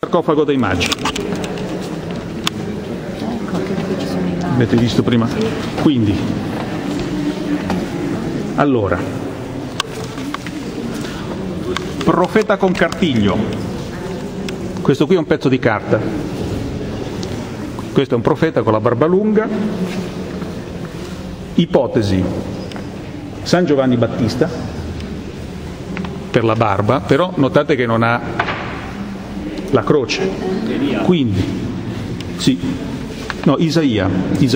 Sarcofago dei Magi. Avete visto prima? Quindi, allora, profeta con cartiglio. Questo qui è un pezzo di carta. Questo è un profeta con la barba lunga. Ipotesi: San Giovanni Battista per la barba, però notate che non ha la croce. Quindi, sì, no, Isaia.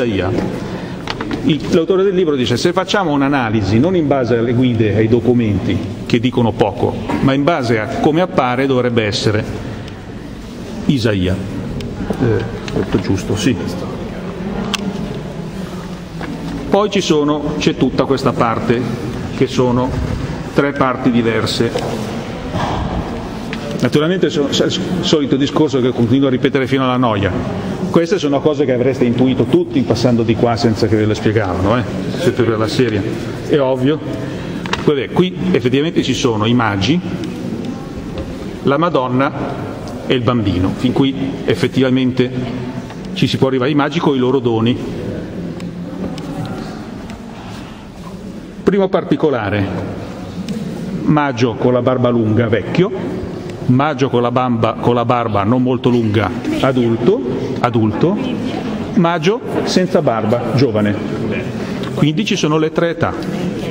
L'autore del libro dice: se facciamo un'analisi non in base alle guide, ai documenti che dicono poco, ma in base a come appare, dovrebbe essere Isaia. Detto giusto, sì. Poi c'è tutta questa parte, che sono 3 parti diverse. Naturalmente è il solito discorso che continuo a ripetere fino alla noia. Queste sono cose che avreste intuito tutti passando di qua senza che ve le spiegavano, siete per la serie. È ovvio. Vabbè, qui effettivamente ci sono i magi, la Madonna e il bambino. Fin qui effettivamente ci si può arrivare. I magi con i loro doni. Primo particolare: Magio con la barba lunga, vecchio. Magio con la barba non molto lunga, adulto. Magio senza barba, giovane. Quindi ci sono le 3 età.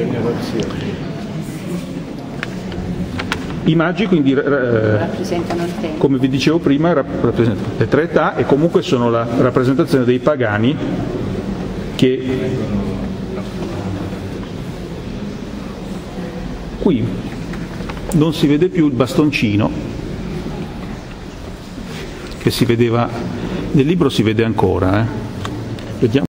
I magi quindi rappresentano il tempo. Come vi dicevo prima, rappresentano le 3 età e comunque sono la rappresentazione dei pagani che qui non si vede più il bastoncino che si vedeva nel libro, si vede ancora. Vediamo.